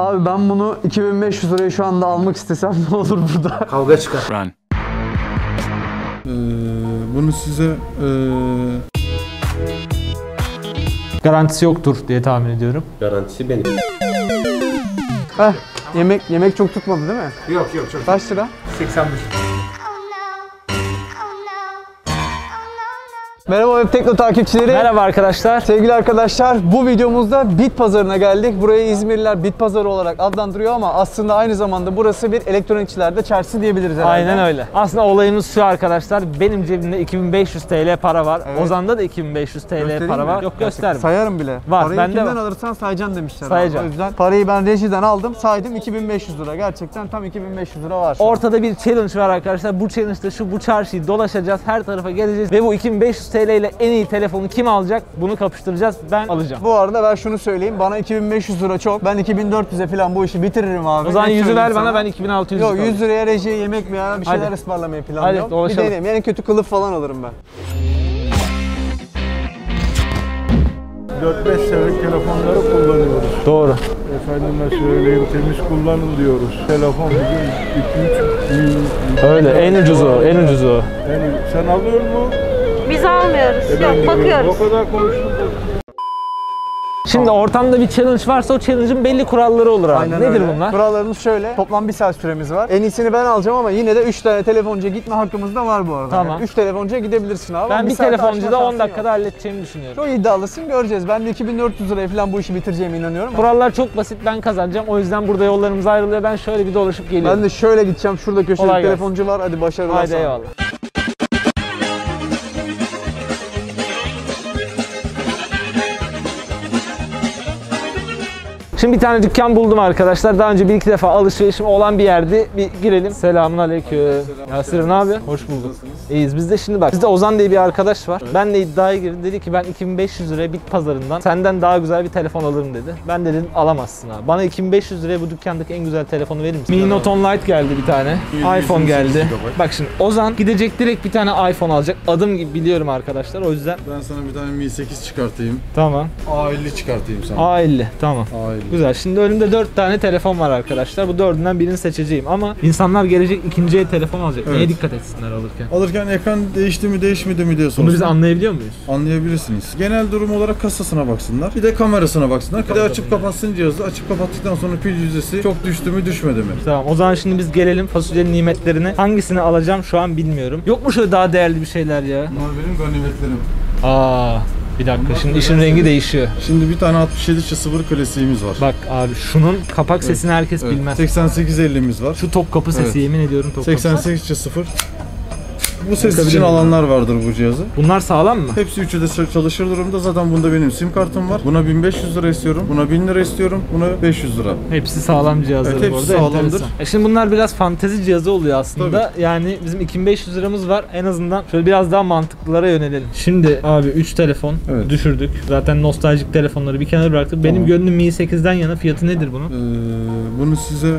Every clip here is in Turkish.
Abi ben bunu 2500 liraya şu anda almak istesem ne olur burada? Kavga çıkar. Run. Bunu size Garantisi yoktur diye tahmin ediyorum. Garantisi benim. Heh, yemek çok tutmadı değil mi? Yok çok. Kaç lira? 81. Merhaba Web Tekno takipçileri. Merhaba arkadaşlar. Sevgili arkadaşlar, bu videomuzda Bit Pazarı'na geldik. Burayı İzmirliler Bit Pazarı olarak adlandırıyor ama aslında aynı zamanda burası bir elektronikçilerde çarşısı diyebiliriz herhalde. Aynen öyle. Aslında olayımız şu arkadaşlar. Benim cebimde 2500 TL para var. Evet. Ozan'da da 2500 TL Göstereyim para mi? var. Yok gösterme. Sayarım bile. Var, Parayı bende kimden var. alırsan sayacaksın demişler. Sayacağım. O yüzden parayı ben rejiden aldım, saydım 2500 lira. Gerçekten tam 2500 lira var. Ortada bir challenge var arkadaşlar. Bu challenge'da bu çarşıyı dolaşacağız. Her tarafa geleceğiz. Ve bu 2500 TL ile en iyi telefonu kim alacak? Bunu kapıştıracağız. Ben alacağım. Bu arada ben şunu söyleyeyim. Bana 2500 lira çok. Ben 2400'e falan bu işi bitiririm abi. O zaman Net 100'ü söyleyeyim ver bana, sana. ben 2600 Yok 100 liraya rejiye yemek mi ya? Bir şeyler Hadi. ısmarlamayı planlıyorum. Hadi, dolaşalım. Bir deneyim. Yani kötü kılıf falan alırım ben. 4-5 senelik telefonları kullanıyoruz. Doğru. Efendime söyleyeyim, temiz kullanın diyoruz. Telefon bugün 2-3 Öyle. En ucuzu o. En ucuzu o. Yani sen alıyor mu? Biz almıyoruz. Ben Yok, bakıyoruz. O kadar konuştuk. Şimdi ortamda bir challenge varsa o challenge'ın belli kuralları olur abi. Aynen Nedir öyle. bunlar? Kurallarımız şöyle. Toplam 1 saat süremiz var. En iyisini ben alacağım ama yine de 3 tane telefoncuya gitme hakkımız da var bu arada. Tamam. Yani 3 telefoncuya gidebilirsin abi. Ben bir saate telefoncuda aşma 10 şansın dakikada yok. halledeceğimi düşünüyorum. Çok iddialısın, göreceğiz. Ben de 2400 liraya falan bu işi bitireceğime inanıyorum. Kurallar çok basit, ben kazanacağım. O yüzden burada yollarımız ayrılıyor. Ben şöyle bir dolaşıp geliyorum. Ben de şöyle gideceğim. Şurada köşede Kolay gelsin. telefoncu var. Hadi başarılar Haydi sana. eyvallah. Şimdi bir tane dükkan buldum arkadaşlar. Daha önce bir iki defa alışverişim olan bir yerdi. Bir girelim. Selamünaleyküm. Yasir ne abi? Hoş bulduk. İyiyiz biz de. Şimdi bak. Bizde Ozan diye bir arkadaş var. Ben de iddiaya girdim. Dedi ki ben 2500 liraya Bit Pazarı'ndan senden daha güzel bir telefon alırım dedi. Ben de dedim alamazsın abi. Bana 2500 liraya bu dükkandaki en güzel telefonu verir misin? Mini Note 10 Lite geldi bir tane. iPhone geldi. Bak şimdi Ozan gidecek direkt bir tane iPhone alacak. Adım gibi biliyorum arkadaşlar. O yüzden Ben sana bir tane Mi 8 çıkartayım. tamam. A50 çıkartayım sana. A50 tamam. A50. Güzel. Şimdi önümde 4 tane telefon var arkadaşlar. Bu dördünden birini seçeceğim ama insanlar gelecek ikinci el telefon alacak. Evet. Neye dikkat etsinler alırken? Alırken ekran değişti mi değişmedi mi diye Bunu sorsunlar. biz anlayabiliyor muyuz? Anlayabilirsiniz. Genel durum olarak kasasına baksınlar. Bir de kamerasına baksınlar. Bir de açıp kapatsın cihazı. Açıp kapattıktan sonra pil yüzdesi çok düştü mü düşmedi mi? Tamam. O zaman şimdi biz gelelim fasulyenin nimetlerine. Hangisini alacağım şu an bilmiyorum. Yok mu şöyle daha değerli bir şeyler ya? Bunlar benim ganimetlerim. Aa, bir dakika. Şimdi işin rengi değişiyor. Şimdi bir tane 67.0 klasiğimiz var. Bak abi şunun kapak sesini herkes Evet. bilmez. 8850'miz var. Şu Topkapı sesi Evet. yemin ediyorum Topkapı. 88.0. Bu ses Bakabilir için miyim? alanlar vardır bu cihazı. Bunlar sağlam mı? Hepsi üçü de çalışır durumda. Zaten bunda benim sim kartım var. Buna 1500 lira istiyorum. Buna 1000 lira istiyorum. Buna 500 lira. Hepsi sağlam cihazlar Evet, bu hepsi arada. sağlamdır. Enteresan. Şimdi bunlar biraz fantezi cihazı oluyor aslında. Yani bizim 2500 liramız var. En azından şöyle biraz daha mantıklılara yönelelim. Şimdi abi 3 telefon Evet. düşürdük. Zaten nostaljik telefonları bir kenara bıraktık. Benim Tamam. gönlüm Mi 8'den yana. Fiyatı nedir bunun? Bunu size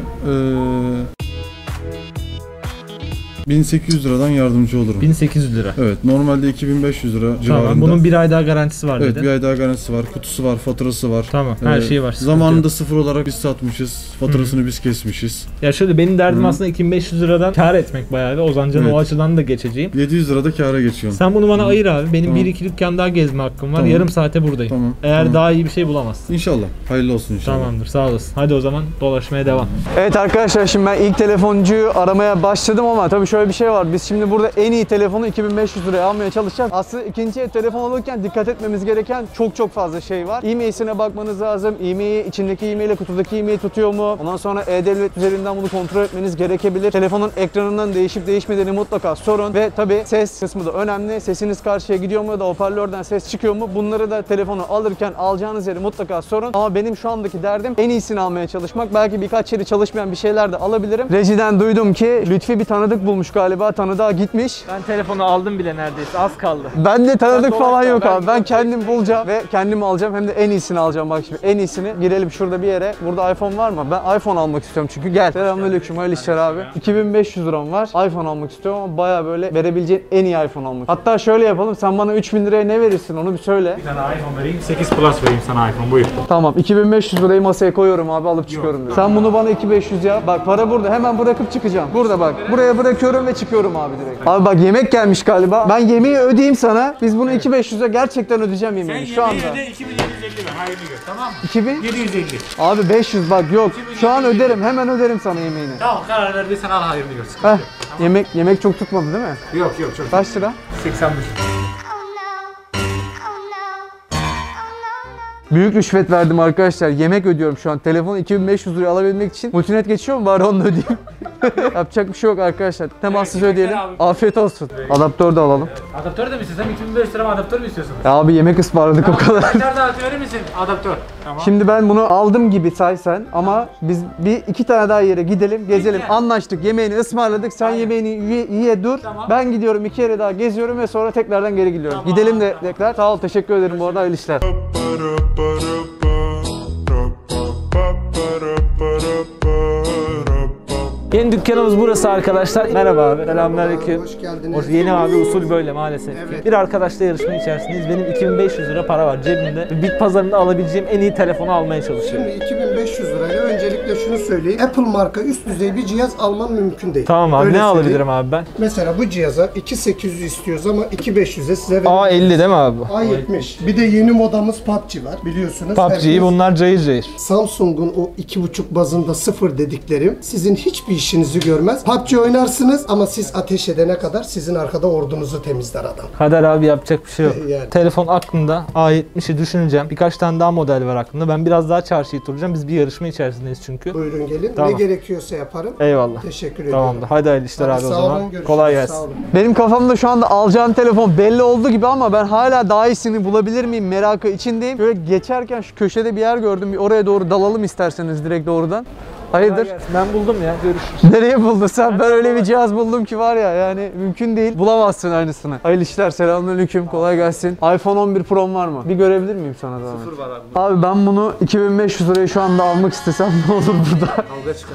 1800 liradan yardımcı olurum. 1800 lira. Evet, normalde 2500 lira civarında. Tamam. Bunun bir ay daha garantisi var Evet, dedin. bir ay daha garantisi var, kutusu var, faturası var. Tamam. Her şeyi var. sıkıntı Zamanında yok. sıfır olarak biz satmışız, faturasını biz kesmişiz. Ya şöyle benim derdim Hı. aslında 2500 liradan kar etmek bayağı ve Ozancan'ın Evet. o açıdan da geçeceğim. 700 lirada kâra geçiyorum. Sen bunu bana ayır abi. Benim Tamam. 1-2 dükkan daha gezme hakkım var. Tamam. Yarım saate buradayım. Tamam. Eğer tamam. daha iyi bir şey bulamazsın. İnşallah. Hayırlı olsun inşallah. Tamamdır, sağ olasın. Hadi o zaman dolaşmaya devam. Evet arkadaşlar, şimdi ben ilk telefoncuyu aramaya başladım ama tabii şöyle bir şey var. Biz şimdi burada en iyi telefonu 2500 liraya almaya çalışacağız. Aslında ikinci el telefon alırken dikkat etmemiz gereken çok fazla şey var. E-mail'sine bakmanız lazım. E-mail'i, içindeki e-mail'e kutudaki e-mail tutuyor mu? Ondan sonra E-Devlet üzerinden bunu kontrol etmeniz gerekebilir. Telefonun ekranından değişip değişmediğini mutlaka sorun. Ve tabii ses kısmı da önemli. Sesiniz karşıya gidiyor mu ya da hoparlörden ses çıkıyor mu? Bunları da telefonu alırken alacağınız yeri mutlaka sorun. Ama benim şu andaki derdim en iyisini almaya çalışmak. Belki birkaç yeri çalışmayan bir şeyler de alabilirim. Rejiden duydum ki Lütfi bir tanıdık bulmuş olmuş galiba. Tanıdığa gitmiş. Ben telefonu aldım bile neredeyse. Az kaldı. Ben de tanıdık Sen falan doğru, yok ben abi. Ben gidiyorum. kendim bulacağım ve kendim alacağım. Hem de en iyisini alacağım bak şimdi. En iyisini. Girelim şurada bir yere. Burada iPhone var mı? Ben iPhone almak istiyorum çünkü. Gel. Selamünaleyküm. Hayırlı işler abi. 2500 liram var. iPhone almak istiyorum ama baya böyle verebileceğin en iyi iPhone almak. Hatta şöyle yapalım. Sen bana 3000 liraya ne verirsin onu bir söyle. Bir tane iPhone vereyim, 8 Plus vereyim sana iPhone, buyur. Tamam 2500 lirayı masaya koyuyorum abi alıp çıkıyorum diyor. Sen bunu bana 2500 ya. Bak para burada. Hemen bırakıp çıkacağım. Burada bak. Buraya bırakıyorum ve çıkıyorum abi direkt. Abi bak yemek gelmiş galiba. Ben yemeği ödeyeyim sana. Biz bunu 2500'e gerçekten ödeyeceğim yemeği şu anda. Yemeği öde 2750 ver, hayrını gör, tamam mı? 2000? 750. Abi 500 bak yok. Şu an öderim. Hemen öderim sana yemeğini. Tamam, karar verdiysen al, hayrını gör. Heh. Yemek çok tutmadı değil mi? Yok yok, çok. Kaç lira? 81. Büyük rüşvet verdim arkadaşlar. Yemek ödüyorum şu an. Telefonu 2500 liraya alabilmek için. Multinet geçiyor mu? Bari onu da ödeyeyim. Yapacak bir şey yok arkadaşlar. Temassız ödeyelim. Afiyet olsun. Adaptör de alalım. Adaptör de mi istiyorsun? 2500 lira mı adaptör mü istiyorsun? Ya abi yemek ısmarladık o kadar. Kaçar da verir misin? Adaptör. Tamam. Şimdi ben bunu aldım gibi say sen ama biz iki tane daha yere gidelim, gezelim. yer. Anlaştık. Yemeğini ısmarladık. Sen yemeğini ye dur. Tamam. Ben gidiyorum 2 yere daha geziyorum ve sonra tekrardan geri gidiyorum. Gidelim de tekrar. Sağ ol. Teşekkür ederim bu arada. Hayırlı işler. Yeni dükkanımız burası arkadaşlar. Merhaba abi. Selamünaleyküm. Hoş geldiniz. Yeni abi usul böyle maalesef. Evet. Bir arkadaşla yarışma içerisindeyiz. Benim 2500 lira para var cebimde. Bit pazarında alabileceğim en iyi telefonu almaya çalışıyorum. Şimdi 2500 lirayla öncelikle şunu söyleyeyim. Apple marka üst düzey bir cihaz alman mümkün değil. Tamam abi Öyle ne söyleyeyim. alabilirim abi ben? Mesela bu cihaza 2800 istiyoruz ama 2500'e size verelim. A50 değil mi abi? A70. Bir de yeni modamız PUBG var biliyorsunuz. PUBG'yi Herkes- bunlar cayır cayır. Samsung'un o 2.5 bazında 0 dediklerim sizin hiçbir işinizi görmez. PUBG oynarsınız ama siz ateş edene kadar sizin arkada ordunuzu temizler adam. Kader abi yapacak bir şey yok. Yani. Telefon aklımda. A70'i düşüneceğim. Birkaç tane daha model var aklımda. Ben biraz daha çarşıyı turlayacağım. Biz bir yarışma içerisindeyiz çünkü. Buyurun gelin. Tamam. Ne gerekiyorsa yaparım. Eyvallah. Teşekkür ediyorum. Tamamdır. Hadi hayırlı işler Hadi abi o sağ zaman. olun, görüşürüz. Kolay gelsin. Sağ olun. Benim kafamda şu anda alacağım telefon belli oldu gibi ama ben hala daha iyisini bulabilir miyim merakı içindeyim. Şöyle geçerken şu köşede bir yer gördüm. Bir oraya doğru dalalım isterseniz direkt doğrudan. Hayırdır? Ben buldum ya. Görüşürüz. Nereye buldun sen? Ben öyle bir cihaz buldum ki var ya yani mümkün değil. Bulamazsın aynısını. Hayırlı işler. Selamünaleyküm. Kolay gelsin. iPhone 11 Pro'm var mı? Bir görebilir miyim sana da? Sıfır var abi. Abi ben bunu 2500 liraya şu anda almak istesem ne olur burada? Kavga çıkar.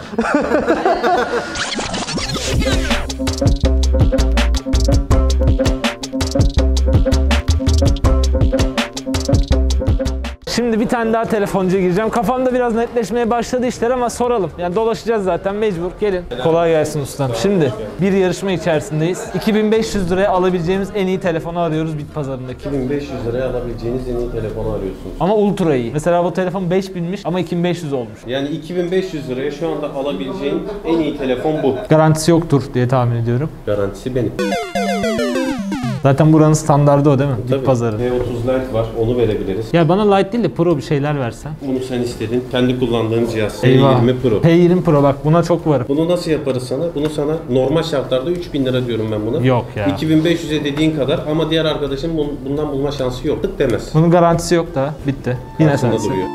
Şimdi bir tane daha telefoncuya gireceğim. Kafamda biraz netleşmeye başladı işler ama soralım. Yani dolaşacağız zaten mecbur. Gelin. Kolay gelsin ustam. Şimdi bir yarışma içerisindeyiz. 2500 liraya alabileceğimiz en iyi telefonu arıyoruz bit pazarındaki. 1500 liraya alabileceğiniz en iyi telefonu arıyorsunuz. Ama ultra iyi. Mesela bu telefon 5000'miş ama 2500 olmuş. Yani 2500 liraya şu anda alabileceğin en iyi telefon bu. Garantisi yoktur diye tahmin ediyorum. Garantisi benim. Zaten buranın standardı o değil mi? Tabii. Bit pazarı. V30 Lite var, onu verebiliriz. Ya bana Lite değil de Pro bir şeyler versen. Bunu sen istedin. Kendi kullandığın cihaz. Eyvah. P20 Pro. P20 Pro bak buna çok varım. Bunu nasıl yaparız sana? Bunu sana normal şartlarda 3000 lira diyorum ben buna. Yok ya. 2500'e dediğin kadar ama diğer arkadaşın bundan bulma şansı yok. Tık demez. Bunun garantisi yok da bitti. Yine Karşında sensin. duruyor.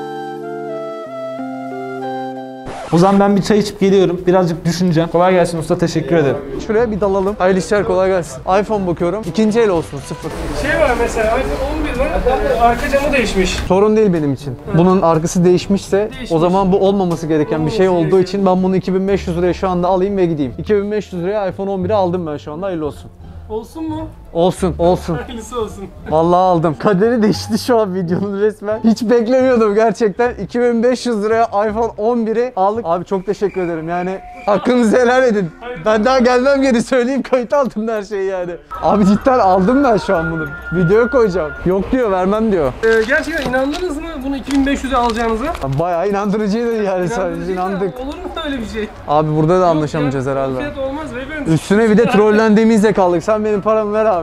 O zaman ben bir çay içip geliyorum. Birazcık düşüneceğim. Kolay gelsin usta. Teşekkür ederim. Şuraya bir dalalım. Hayırlı işler. Kolay gelsin. iPhone bakıyorum. İkinci el olsun. Sıfır. Şey var mesela iPhone 11 var, arka camı değişmiş. Sorun değil benim için. Bunun arkası değişmişse o zaman bu olmaması gereken bir şey olduğu için ben bunu 2500 liraya şu anda alayım ve gideyim. 2500 liraya iPhone 11'i aldım ben şu anda. Hayırlı olsun. Olsun mu? Olsun, olsun. Hayırlısı olsun. Vallahi aldım. Kaderi değişti şu an videonun resmen. Hiç beklemiyordum gerçekten. 2500 liraya iPhone 11'i aldık. Abi çok teşekkür ederim yani. Hakkınızı helal edin. Ben daha gelmem geri söyleyeyim. Kayıt altında her şeyi yani. Abi cidden aldım ben şu an bunu. Videoya koyacağım. Yok diyor, vermem diyor. Gerçekten inandınız mı bunu 2500'e alacağınıza? Bayağı inandırıcıydı yani sadece İnandınız inandık. da olur mu öyle bir şey? Abi burada da anlaşamayacağız Yok ya, herhalde. Fiyat olmaz beyefendi. Üstüne bir de trollendiğimizde kaldık. Sen benim paramı ver abi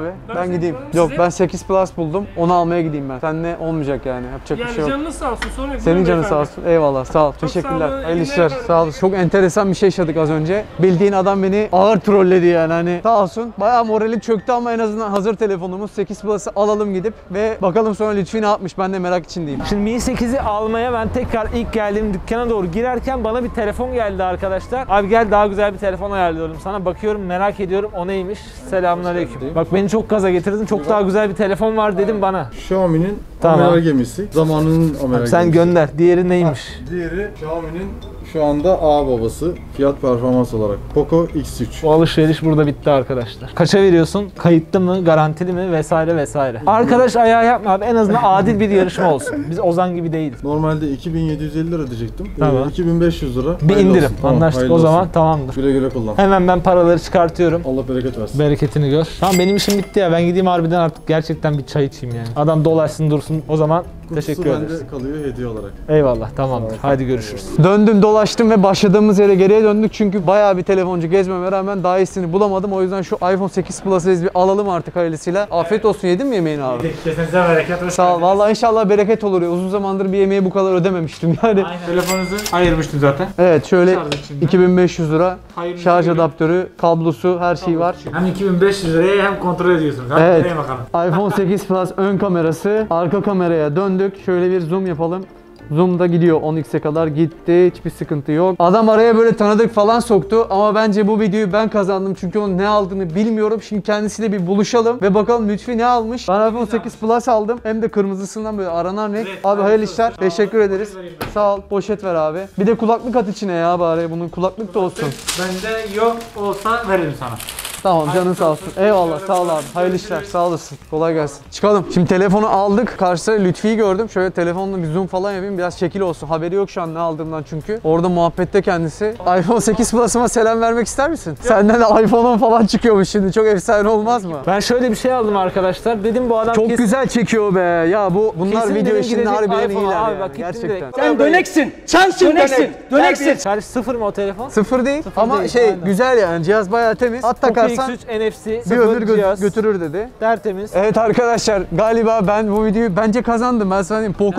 abi. Ben gideyim. Size- Yok ben 8 Plus buldum. Onu almaya gideyim ben. Seninle olmayacak yani. Yapacak bir Yani şey yok. canınız sağ olsun. Sorun yok. Senin Buyurun canın sağ beyefendi. olsun. Eyvallah. Sağ ol. sağ Teşekkürler. olun, Hayırlı iyi işler. günler. Sağ ol. Çok enteresan bir şey yaşadık az önce. Bildiğin adam beni ağır trolledi yani. Hani sağ olsun. Bayağı moralim çöktü ama en azından hazır telefonumuz 8 Plus'ı alalım gidip ve bakalım sonra Lütfi ne yapmış. Ben de merak içindeyim. Şimdi Mi 8'i almaya ben tekrar ilk geldiğim dükkana doğru girerken bana bir telefon geldi arkadaşlar. Abi gel daha güzel bir telefon ayarlıyorum sana. Bakıyorum merak ediyorum o neymiş. Selamünaleyküm. Bak beni çok gaza getirdin. Çok daha güzel bir telefon var dedim bana. Xiaomi'nin Tamam. Amera gemisi. Zamanının Amera Sen gemisi. gönder. Diğeri neymiş? Diğeri Xiaomi'nin şu anda ağ babası fiyat performans olarak Poco X3. Bu alışveriş burada bitti arkadaşlar. Kaça veriyorsun? Kayıtlı mı? Garantili mi? Vesaire vesaire. Arkadaş ayağı yapma abi. En azından adil bir yarışma olsun. Biz Ozan gibi değiliz. Normalde 2750 lira ödeyecektim. Tamam. 2500 lira. Bir Hayırlı indirim. olsun. Tamam, Anlaştık hayırlı o zaman. olsun. Tamamdır. Güle güle kullan. Hemen ben paraları çıkartıyorum. Allah bereket versin. Bereketini gör. Tamam benim işim bitti ya. Ben gideyim harbiden artık gerçekten bir çay içeyim yani. Adam dolaşsın dursun. O zaman teşekkür Kutusu ederiz. bende kalıyor hediye olarak. Eyvallah tamamdır. Haydi görüşürüz. Döndüm dolaştım ve başladığımız yere geriye döndük çünkü bayağı bir telefoncu gezmeme rağmen daha iyisini bulamadım. O yüzden şu iPhone 8 Plus'ı biz bir alalım artık hayırlısıyla. Afiyet olsun, yedin mi yemeğini abi? Kesinize bereket. Hoş Sağ ol. geldiniz. Vallahi inşallah bereket olur ya. Uzun zamandır bir yemeği bu kadar ödememiştim yani. Aynen. Telefonunuzu ayırmıştım zaten. Evet şöyle Şarj içinde. 2500 lira Hayırlı şarj olsun. adaptörü, kablosu, her şey var. Hem 2500 liraya hem kontrol ediyorsunuz. Hadi Evet. deneye bakalım. iPhone 8 Plus ön kamerası, arka kameraya döndük. Şöyle bir zoom yapalım. Zoom da gidiyor 10x'e kadar gitti. Hiçbir sıkıntı yok. Adam araya böyle tanıdık falan soktu ama bence bu videoyu ben kazandım çünkü onun ne aldığını bilmiyorum. Şimdi kendisiyle bir buluşalım ve bakalım Lütfi ne almış. Ben iPhone 8 Plus aldım. Hem de kırmızısından böyle aranan renk. Evet, Abi hayırlı olsun. işler. Sağ ol. Teşekkür ederiz. Poşet vereyim ben. Sağ ol. Poşet ver abi. Bir de kulaklık at içine ya bari. Bunun kulaklık da olsun. Bende yok olsa veririm sana. Tamam canın sağ olsun. Eyvallah sağ ol abi. Hayırlı işler. Sağ olasın. Kolay gelsin. Çıkalım. Şimdi telefonu aldık. Karşısında Lütfi'yi gördüm. Şöyle telefonla bir zoom falan yapayım. Biraz şekil olsun. Haberi yok şu an ne aldığımdan çünkü. Orada muhabbette kendisi. iPhone 8 Plus'ıma selam vermek ister misin? Senden de iPhone 10 falan çıkıyormuş şimdi. Çok efsane olmaz mı? Ben şöyle bir şey aldım arkadaşlar. Dedim bu adam Çok kesin, güzel çekiyor be. Ya bunlar kesin video dedim işinde girecek harbiden iPhone. iyiler Abi yani. bak gittim Gerçekten. direkt. Sen döneksin. Sensin döneksin. Döneksin. Şarj sıfır mı o telefon? Sıfır değil ama değil, şey aynen. güzel yani. Cihaz bayağı temiz. At Poco takarsan X3 NFC, bir sıfır ömür cihaz, götürür dedi. tertemiz. Evet arkadaşlar galiba ben bu videoyu bence kazandım. Ben sana diyeyim. Poco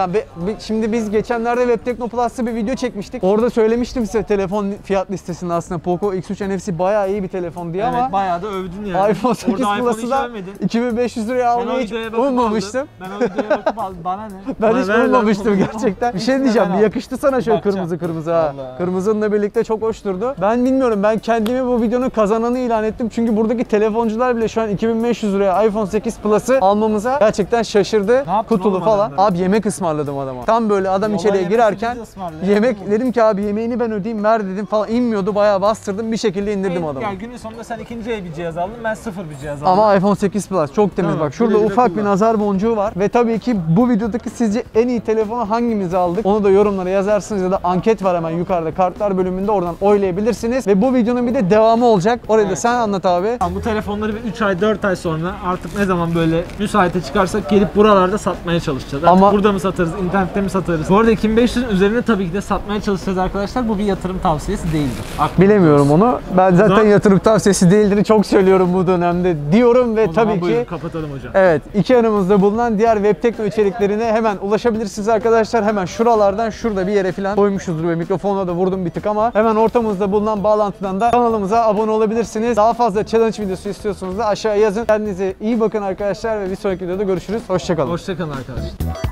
şimdi biz geçenlerde Web Tekno Plus'ta bir video çekmiştik. Orada söylemiştim size telefon fiyat listesinde aslında Poco X3 NFC bayağı iyi bir telefon diye ama bayağı da övdün yani. iPhone 8 Plus'ı da 2500 liraya almayı hiç ummamıştım. Ben o videoya bakıp aldım. Bana ne? Ben Bana hiç ver lan. ummamıştım gerçekten. Bir şey diyeceğim. Bir yakıştı sana şöyle Bakacağım. kırmızı ha. Vallahi. Kırmızınla birlikte çok hoş durdu. Ben bilmiyorum. Ben kendimi bu videonun kazananı ilan ettim. Çünkü buradaki telefoncular bile şu an 2500 liraya iPhone 8 Plus'ı almamıza gerçekten şaşırdı. yaptın Kutulu oğlum falan. adamlara? Abi yemek ısmarladım adama. Tam böyle adam Yola içeriye yemek girerken biz ısmarlayalım. yemek dedim ki abi yemeğini ben ödeyeyim ver dedim falan. İnmiyordu. Bayağı bastırdım. Bir şekilde indirdim adamı. Yani günün sonunda sen ikinci el bir cihaz aldın, ben sıfır bir cihaz aldım. Ama iPhone 8 Plus çok temiz. Tamam, Bak şurada güle güle ufak bir kullan. nazar boncuğu var. Ve tabii ki bu videodaki sizce en iyi telefonu hangimizi aldık? Onu da yorumlara yazarsınız ya da anket var hemen yukarıda kartlar bölümünde oradan oylayabilirsiniz. Ve bu videonun bir de devamı olacak. Orayı da sen anlat abi. Bu telefonları bir 3 ay 4 ay sonra artık ne zaman böyle müsaite çıkarsak gelip buralarda satmaya çalışacağız. Artık Ama- burada mı satarız, internette mi satarız? Bu arada 2500'ün üzerine tabii ki de satmaya çalışacağız arkadaşlar. Bu bir yatırım tavsiyesi değildir. Bilemiyorum onu. Ben zaten zaman- yatırım tavsiyesi değildir. Çok söylüyorum bu dönemde diyorum ve O zaman tabii buyurun, ki kapatalım hocam. evet iki yanımızda bulunan diğer web tekno içeriklerine hemen ulaşabilirsiniz arkadaşlar. Hemen şuralardan şurada bir yere falan koymuşuzdur ve mikrofonla da vurdum bir tık ama hemen ortamımızda bulunan bağlantıdan da kanalımıza abone olabilirsiniz. Daha fazla challenge videosu istiyorsanız da aşağı yazın. Kendinize iyi bakın arkadaşlar ve bir sonraki videoda görüşürüz. Hoşçakalın. Hoşçakalın arkadaşlar.